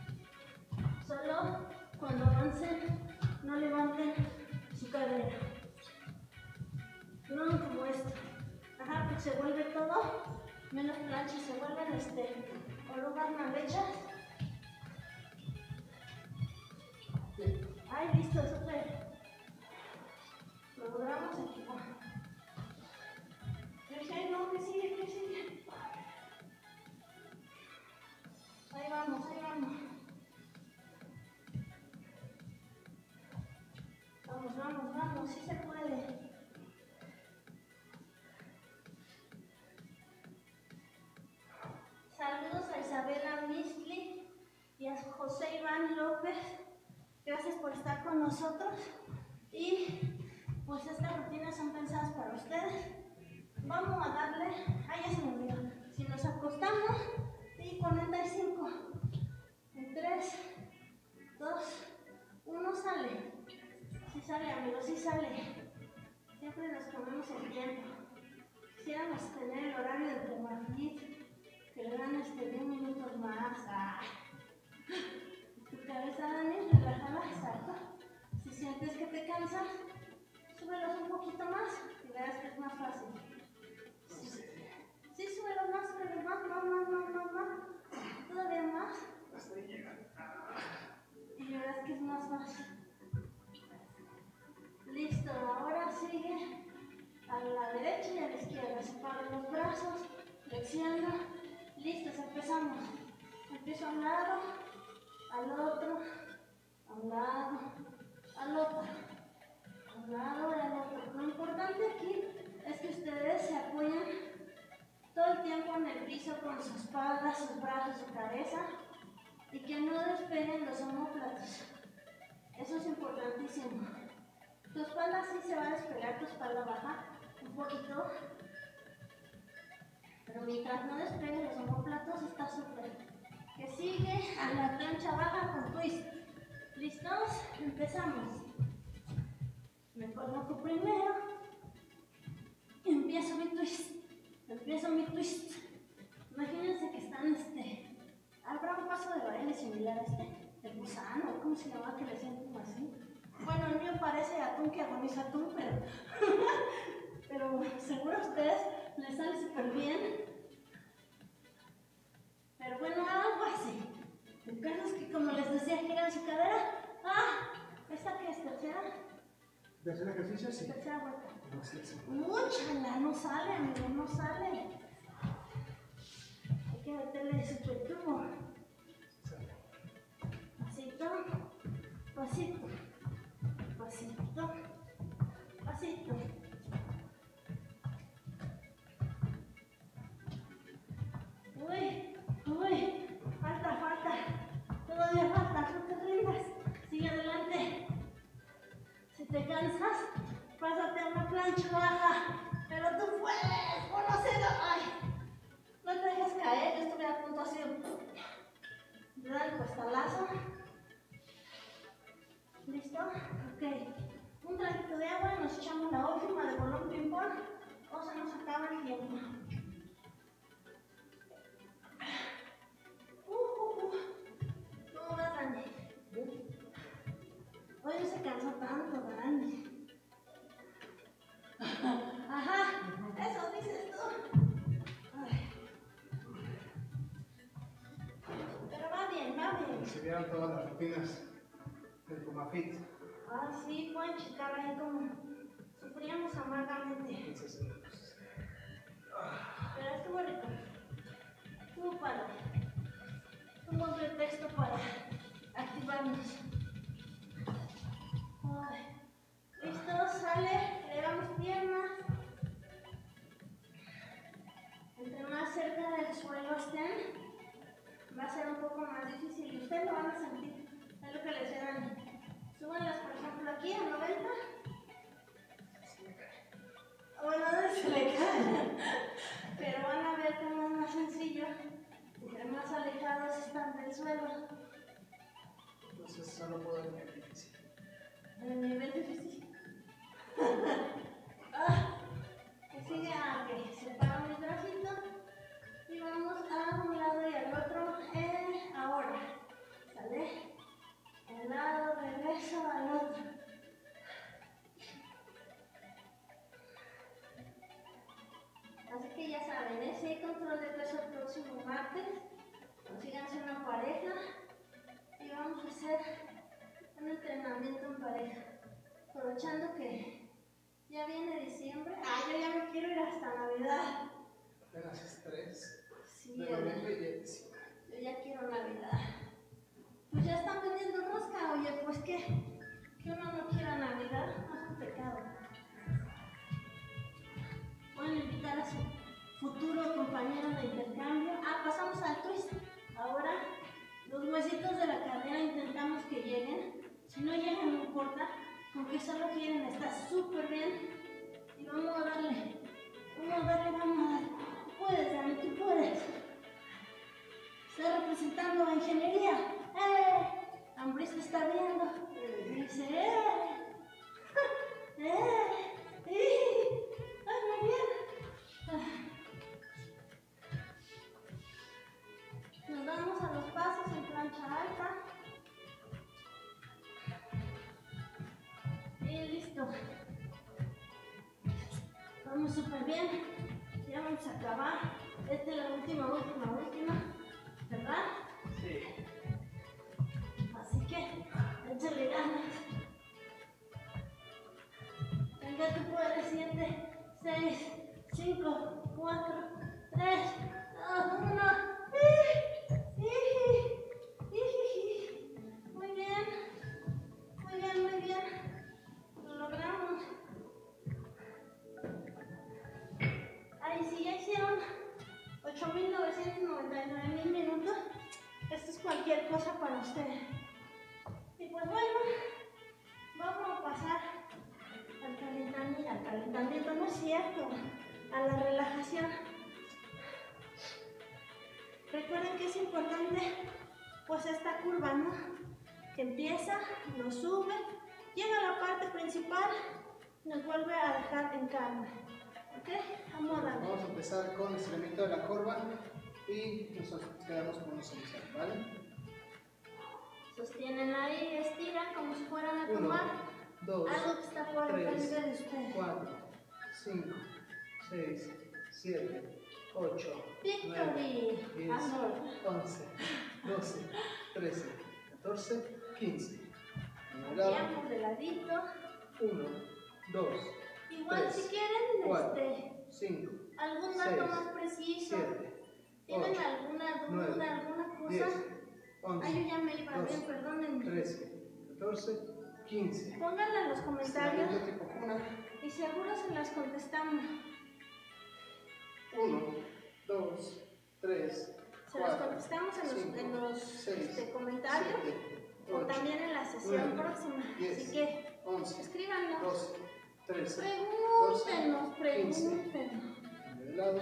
Solo cuando avancen no levanten su cadera. No como esto. Ajá, pues se vuelve todo menos plancha, se vuelven este orugas mal hechas. Ay, listo, súper. Lo logramos aquí. No, que sigue, que sigue. Ahí vamos, ahí vamos. Vamos, vamos, vamos, sí se puede. Saludos a Isabela Mistli y a José Iván López. Gracias por estar con nosotros. Y pues estas rutinas son pensadas para ustedes. Vamos a darle, ahí ya se me olvidó, si nos acostamos, y cuarenta y cinco, en tres, dos, uno, sale, si sale amigos, si sale, siempre nos ponemos el tiempo, quisiéramos tener el horario del Temafit, que le dan este diez minutos más, ah. Tu cabeza, Dani, relájala, exacto, si sientes que te cansas, súbelos un poquito más y verás que es más fácil. Sí, súbelo más, súbelo más, más, más, más, más, más. Todavía más.
Hasta ahí llega.
Y verás que es más fácil. empezamos. Empiezo a un lado, al otro, a un lado, al otro, a un lado y al otro. Lo importante aquí es que ustedes se apoyen todo el tiempo en el piso con su espalda, sus brazos, su cabeza y que no despeguen los omóplatos. Eso es importantísimo. Tu espalda sí se va a despegar, tu espalda baja un poquito, pero mientras no despegue los omóplatos está súper. Que sigue a la plancha baja con twist. ¿Listos? Empezamos. Me coloco primero. Empiezo mi twist. Empiezo mi twist. Imagínense que están este. Habrá un paso de baile similar a este. El gusano, ¿cómo se llama? Que le sienten así. Bueno, el mío parece atún que agoniza atún, pero. pero seguro a ustedes les sale súper bien. Pero bueno, algo así. El caso es que, como les decía, giran su cadera. ¡Ah! ¿Esta qué es? ¿Tercera?
¿Tercer ejercicio? Sí.
Tercera vuelta.
No, sí, sí.
¡Úchala! No sale, amigo, no sale. Hay que meterle super turbo. Pasito, pasito, pasito, pasito. Uy. Uy, falta, falta, todavía falta, no te rindas, sigue adelante. Si te cansas, pásate a una plancha baja, pero tú puedes, conocido. Ay, no te dejes caer, yo estuve a punto así de dar el costalazo. ¿Listo? Ok, un traguito de agua y nos echamos la última de bolón ping-pong o se nos acaba el tiempo. Hoy no se cansó tanto, Dani. Ajá, eso dices tú. Ay. Pero va bien, va bien.
Se vieron todas las rutinas del Pumafit.
Ah, sí, pueden checar ahí como sufríamos amargamente. Pero estuvo rico. Estuvo padre. Un buen pretexto para activarnos. Ay. ¿Listo? Sale, elevamos piernas. Entre más cerca del suelo estén, va a ser un poco más difícil y ustedes lo van a sentir. Es lo que les dan. Súbanlas, por ejemplo, aquí a noventa. Bueno, no se le cae. Pero van a ver cómo es más sencillo. Entre más alejados están del suelo.
Entonces solo puedo el nivel difícil.
¿El nivel difícil? Ah, que sigue a que separo mis bracitos y vamos a un lado y al otro eh, ahora. ¿Sale? Un lado, regreso al otro. Así que ya saben, ¿eh? Si hay control de peso el próximo martes, consíganse una pareja y vamos a hacer un entrenamiento en pareja. Aprovechando que ya viene diciembre. Ah, yo ya me quiero ir hasta Navidad.
Apenas es tres.
Sí,
de noviembre y el diciembre.
yo ya quiero Navidad. Pues ya están vendiendo rosca, oye, pues qué, que uno no quiera Navidad, no es un pecado. Pueden invitar a su futuro compañero de intercambio. Ah, pasamos al twist. Ahora, los huesitos de la cadera intentamos que lleguen. Si no llegan, no importa, con que solo quieren, está súper bien. Y vamos a darle, vamos a darle, vamos a darle. Tú puedes, Dani, tú puedes. Está representando a ingeniería. ¡Eh! Ambris te está viendo. Dice, ¡eh! ¡Eh! ¡Eh! ¡Ay, muy bien! Nos vamos a los pasos en plancha alta. Y listo. Vamos súper bien. Ya vamos a acabar. Esta es la última, última, última. ¿Verdad?
Sí.
Así que, échale ocho mil novecientos noventa y nueve mil minutos. Esto es cualquier cosa para usted. Y pues bueno, vamos a pasar al calentamiento, al calentamiento, no es cierto, a la relajación. Recuerden que es importante pues esta curva, ¿no? Que empieza, nos sube, llega a la parte principal, nos vuelve a dejar en calma. ¿Ok? Amódame.
Vamos a empezar con el estiramiento de la curva y nosotros quedamos con una solución, ¿vale?
Sostienen ahí, estiran como si fueran a
Uno,
tomar
dos,
algo que está por el
tres,
frente de ustedes.
cuatro, cinco, seis, siete, ocho, nueve,
Victory.
diez,
Amor.
once, doce, trece, catorce, quince. En el lado,
Cambiamos de ladito.
uno, dos,
Igual
tres,
si quieren
cuatro,
este,
cinco,
algún dato
seis,
más preciso,
siete,
tienen
ocho,
alguna duda,
nueve,
alguna cosa.
diez,
Ay, yo
once,
ya me iba bien,
doce,
perdónenme.
trece, catorce, quince.
Pónganla en los comentarios
Estiramiento tipo cuna.
y seguro se las contestamos.
uno, dos, tres,
Se las
cuatro,
contestamos en los,
cinco,
en los
seis,
este, comentarios
siete,
o
ocho,
también en la sesión
nueve,
próxima.
diez,
Así que
once,
escríbanos.
doce, trece,
Pregúntenos,
quince.
pregúntenos.
De lado.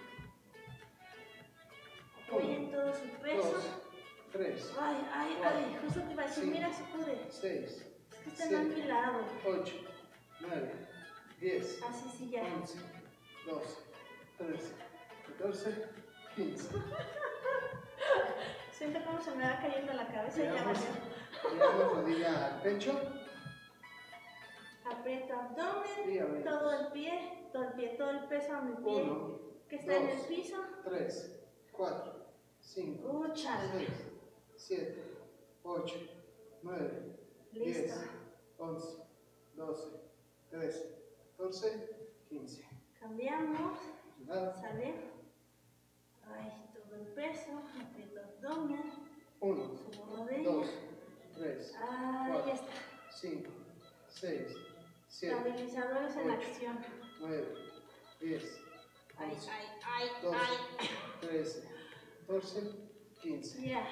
Apoyen todo su peso.
dos, tres,
Ay, ay,
cuatro,
ay, justo te iba a decir,
cinco,
mira si pude.
seis,
Es que están a mi
siete,
lado.
ocho, nueve, diez,
Así sí ya.
once, doce, trece, catorce, quince.
Siento como se me va cayendo la cabeza y ya
Llevamos,
valió.
llevamos rodilla al pecho
Aprieto
y
abdomen,
abrimos.
todo el pie, todo el pie, todo el peso a mi pie
uno,
que está en el
dos,
piso.
tres, cuatro, cinco,
Úchale.
seis, siete, ocho, nueve,
Listo.
diez, once, doce, trece, catorce, quince.
Cambiamos.
Nada.
Sale. Ay, todo el peso. Aprieto abdomen.
uno,
Subo rodilla.
dos, tres,
Ahí
cuatro,
está.
cinco, seis, siete,
Estabilizadores en
ocho.
acción.
nueve, diez,
Ay,
once,
ay, ay,
doce,
ay.
trece, catorce, quince.
Ya.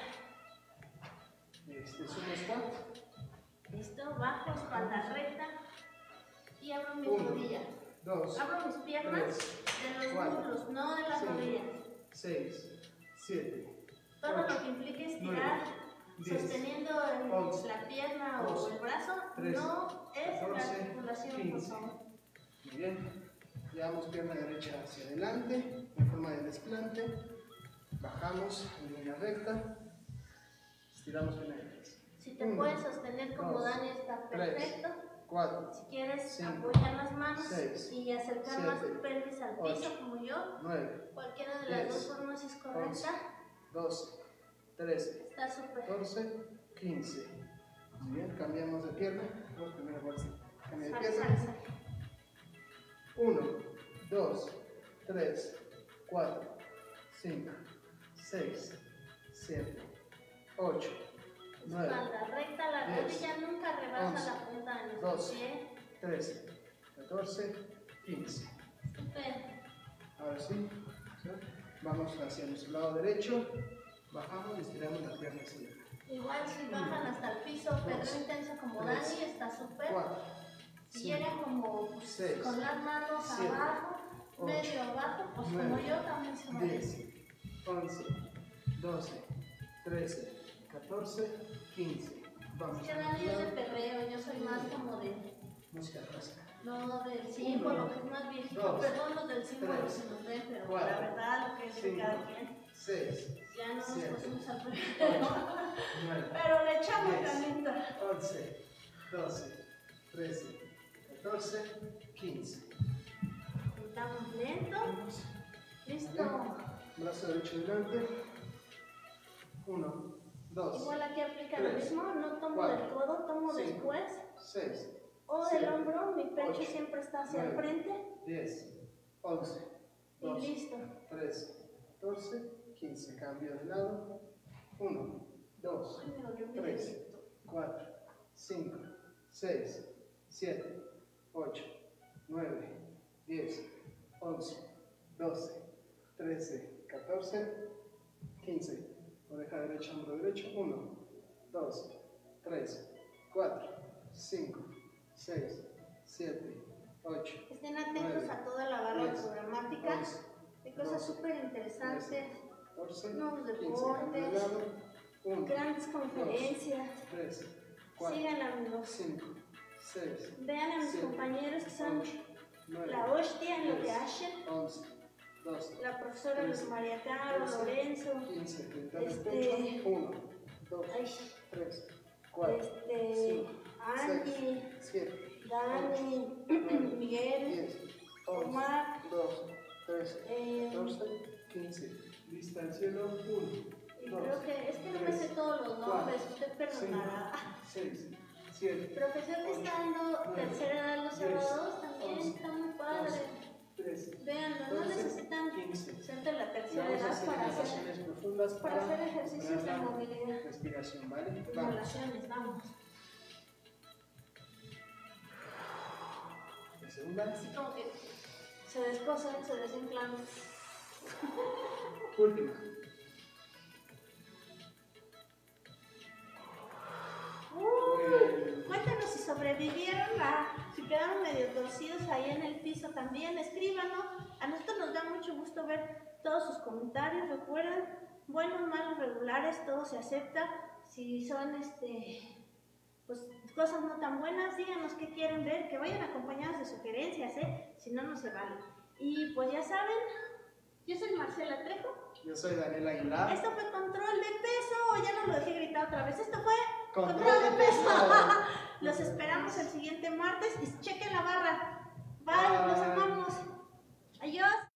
Este es un squat.
Listo. Bajo, espalda recta. Y abro mis
Uno,
rodillas.
dos,
Abro mis piernas de los
cuatro,
muslos, no de las
cinco,
rodillas.
seis, siete,
Todo
ocho,
lo que implique estirar,
diez,
sosteniendo el-
once,
la pierna o
doce,
el brazo,
trece,
no es la
catorce,
articulación, por
quince.
favor.
Muy bien. Llevamos pierna derecha hacia adelante, en forma de desplante. Bajamos en línea recta. Estiramos pierna derecha.
Si te
Uno,
puedes sostener como
dos,
Dani, está
tres,
perfecto.
cuatro,
Si quieres,
cinco,
apoyar las manos
seis,
y acercar más
siete,
tu pelvis al
ocho,
piso, como yo.
nueve,
Cualquiera de las
diez,
dos formas es
once,
correcta.
doce, trece,
Está súper.
catorce, quince. Muy bien, cambiamos de pierna. Vamos primero por así. Cambio de
Sale,
pierna.
sale, sale.
uno, dos, tres, cuatro, cinco, seis, siete, ocho, nueve,
Espalda recta, la
diez,
rodilla nunca rebasa
once,
la punta de nuestro
doce.
pie.
trece, catorce, quince.
Súper.
Ahora sí, ¿sí? Vamos hacia nuestro lado derecho, bajamos y estiramos la pierna hacia allá.
Igual si bajan hasta el piso, perreo intenso como
tres,
Dani, está súper.
cuatro,
Si
cinco,
llegan como pues,
seis,
con las manos
siete,
abajo,
ocho,
medio abajo, pues
nueve,
como yo también se vale.
diez, once, doce, trece, catorce, quince. Vamos
Es que
a
Dani es de
lado.
perreo, yo soy más como de,
Música clásica.
no del símbolo, que es más viejito.
dos,
Perdón los del símbolo
tres,
se nos ven, pero
cuatro,
la verdad lo que es de
cinco,
cada quien,
seis,
ya no nos
siete,
pusimos al perreo.
nueve,
Pero le echamos
diez,
ganita.
once, doce, trece, catorce, quince.
Juntamos lento.
Vamos.
Listo.
Brazo derecho delante. uno, dos,
Igual aquí aplica
tres,
lo mismo, no tomo
cuatro,
del codo, tomo
cinco,
después.
seis,
O del
siete,
hombro, mi pecho
ocho,
siempre está hacia el
nueve,
frente.
diez, once,
Y
doce,
listo.
trece, catorce, quince. Cambio de lado. uno, dos,
Ay, me dolió mi
tres,
dedito.
cuatro, cinco, seis, siete, ocho, nueve, diez, once, doce, trece, catorce, quince. Oreja derecha, hombro derecho. uno, dos, tres, cuatro, cinco, seis, siete, ocho.
Estén atentos
nueve,
a toda la barra
diez,
programática.
once,
Hay cosas
doce,
súper interesantes.
catorce,
Nuevos
quince.
deportes.
uno,
Grandes conferencias.
tres, cuatro,
Sigan, amigos.
cinco, seis,
Vean a mis
siete,
compañeros que son
ocho, nueve,
la hostia en lo que
diez,
hacen.
once, doce,
La profesora Luz
trece,
María Caro,
catorce,
Lorenzo.
quince,
Este-
uno, dos,
Ay,
tres, cuatro,
este.
cinco,
Angie,
siete,
Dani,
nueve,
Miguel,
diez, once,
Omar.
doce, trece,
eh,
catorce, quince. Lista al cielo. uno,
y
dos,
creo que es que no me sé todos los nombres, usted perdonará.
seis, siete,
Profesor que está dando tercera edad los sábados también está muy padre.
trece,
Veanlo, no necesitan
quince.
ser de la tercera
Vamos a
edad
hacer
para hacer
inhalaciones profundas
para hacer ejercicios de
recuperar la
movilidad.
respiración, ¿vale? Vamos.
Inhalaciones, vamos.
La segunda.
Así como que se descosen, se desinflan.
Última.
Uh, cuéntanos si sobrevivieron, a, si quedaron medio torcidos ahí en el piso también, escríbanos. A nosotros nos da mucho gusto ver todos sus comentarios. Recuerden, buenos, malos, regulares, todo se acepta. Si son este, pues, cosas no tan buenas, díganos qué quieren ver, que vayan acompañadas de sugerencias, ¿eh? Si no, no se vale. Y pues ya saben, yo soy Marcela Trejo.
Yo soy Daniel Aguilar.
Esto fue Control de Peso, ya no lo dejé gritar otra vez. Esto fue
Control
Control de
de
Peso.
Peso.
Los esperamos el siguiente martes y chequen la barra. Bye,
Bye.
los amamos. Adiós.